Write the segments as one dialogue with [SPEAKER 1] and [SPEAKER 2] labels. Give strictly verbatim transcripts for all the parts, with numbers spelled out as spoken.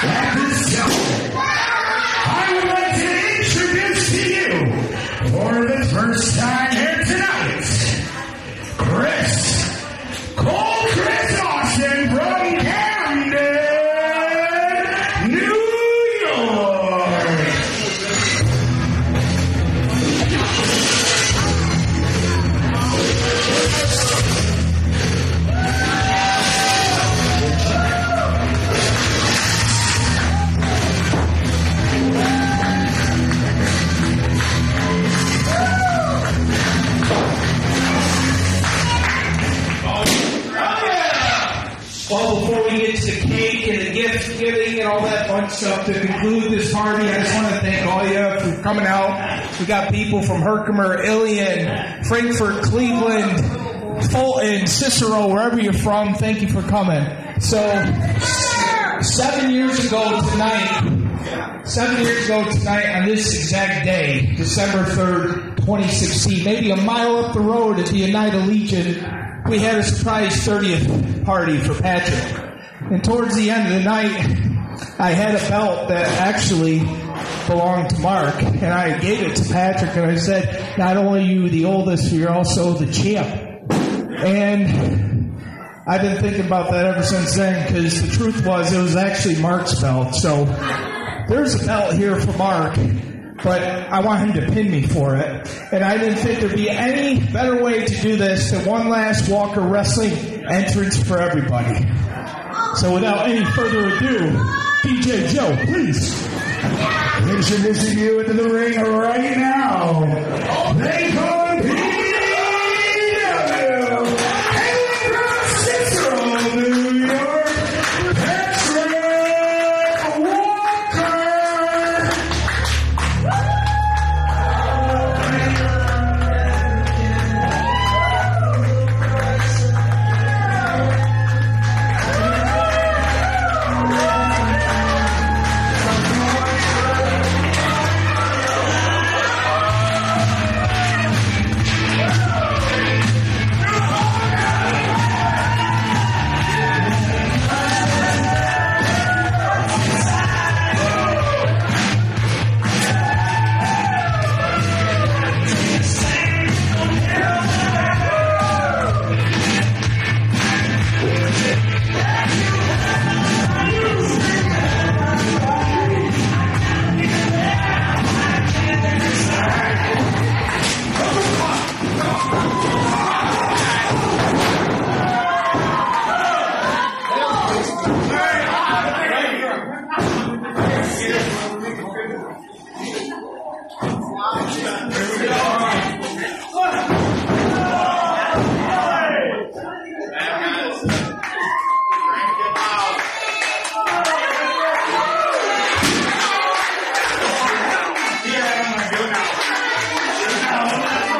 [SPEAKER 1] At this time, I would like to introduce to you, for the first time here tonight, Chris, Cole Chris Austin from Camden, New York.
[SPEAKER 2] Well, before we get to the cake and the gift giving and all that fun stuff to conclude this party, I just want to thank all of you for coming out. We got people from Herkimer, Ilion, Frankfort, Cleveland, Fulton, Cicero, wherever you're from. Thank you for coming. So, seven years ago tonight, seven years ago tonight on this exact day, December third, twenty sixteen, maybe a mile up the road at the Oneida Legion, we had a surprise thirtieth party for Patrick. And towards the end of the night, I had a belt that actually belonged to Mark, and I gave it to Patrick, and I said, not only are you the oldest, you're also the champ. And I've been thinking about that ever since then, because the truth was, it was actually Mark's belt. So there's a belt here for Mark, but I want him to pin me for it. And I didn't think there'd be any better way to do this than one last Walker Wrestling entrance for everybody. So without any further ado, D J Joe, please.
[SPEAKER 1] Introducing you into the ring right now. They call P W. Hailing from Cicero, New York, Patrick Walker.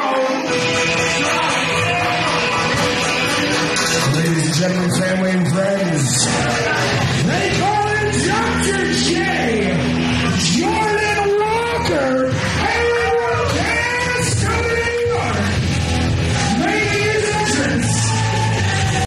[SPEAKER 1] Ladies and gentlemen, family and friends,